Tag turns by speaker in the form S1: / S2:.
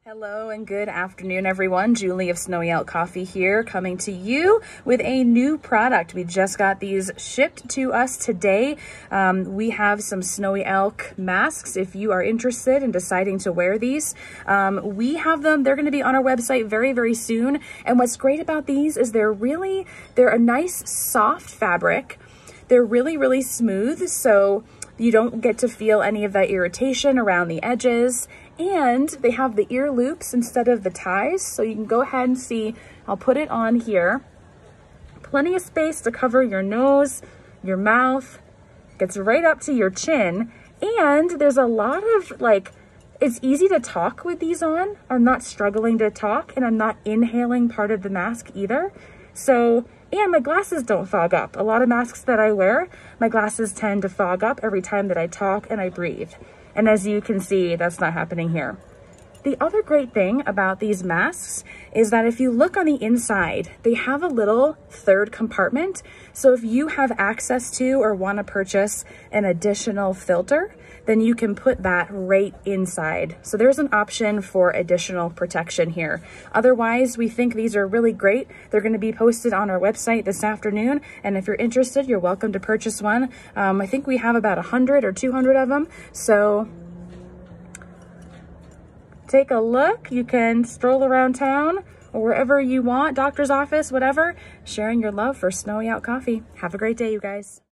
S1: Hello and good afternoon, everyone. Julie of Snowy Elk Coffee here, coming to you with a new product. We just got these shipped to us today. We have some Snowy Elk masks. If you are interested in deciding to wear these, we have them. They're going to be on our website very, very soon. And what's great about these is they're a nice soft fabric. They're really, really smooth, so you don't get to feel any of that irritation around the edges. And they have the ear loops instead of the ties. So you can go ahead and see, I'll put it on here. Plenty of space to cover your nose, your mouth, gets right up to your chin. And there's a lot of it's easy to talk with these on. I'm not struggling to talk and I'm not inhaling part of the mask either. So, and my glasses don't fog up. A lot of masks that I wear, my glasses tend to fog up every time that I talk and I breathe. And as you can see, that's not happening here. The other great thing about these masks is that if you look on the inside, they have a little third compartment. So if you have access to or want to purchase an additional filter, then you can put that right inside. So there's an option for additional protection here. Otherwise, we think these are really great. They're going to be posted on our website this afternoon. And if you're interested, you're welcome to purchase one. I think we have about 100 or 200 of them. So take a look. You can stroll around town or wherever you want, doctor's office, whatever, sharing your love for Snowy Elk Coffee. Have a great day, you guys.